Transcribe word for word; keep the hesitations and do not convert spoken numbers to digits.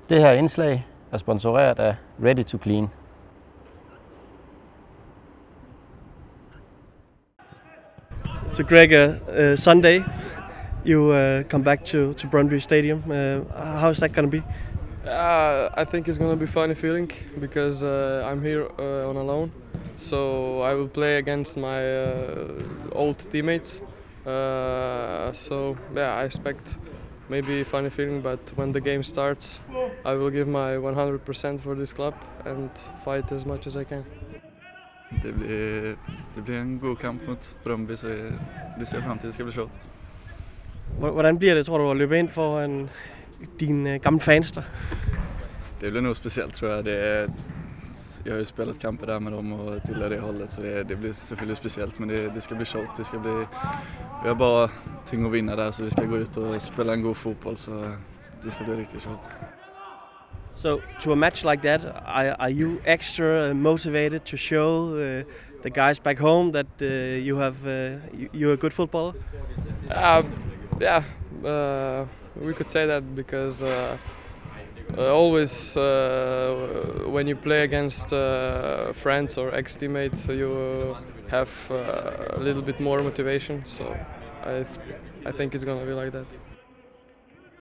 Det her indslag er sponsoreret af Ready to Clean. So Greg, uh, uh, Sunday, you uh, come back to, to Brøndby Stadium. Uh, how is that going to be? Uh, I think it's going to be a funny feeling because uh, I'm here uh, on a loan. So I will play against my uh, old teammates. Uh, so yeah, I expect maybe a funny feeling, but when the game starts, I will give my one hundred percent for this club and fight as much as I can. Det blir, det blir en god kamp mot Brøndby, så det, det ser jeg frem til. Det skal blive sjovt. Hvordan bliver det, tror du, at løbe ind foran dine gamle fans der? Det blir nog speciellt, tror jag. Det är, jag har ju spelat kamper där med dem och till det hållet, så det, det blir selvfølgelig speciellt, men det, det ska bli sjovt. Det ska bli, vi har bara ting att vinna där, så vi ska gå ut och spela en god fotboll, så det ska bli riktigt sjovt. So to a match like that, are, are you extra motivated to show uh, the guys back home that uh, you have uh, you, you're a good footballer? Uh, yeah, uh, we could say that because uh, uh, always uh, when you play against uh, friends or ex-teammates, you have uh, a little bit more motivation. So I, I think it's gonna be like that.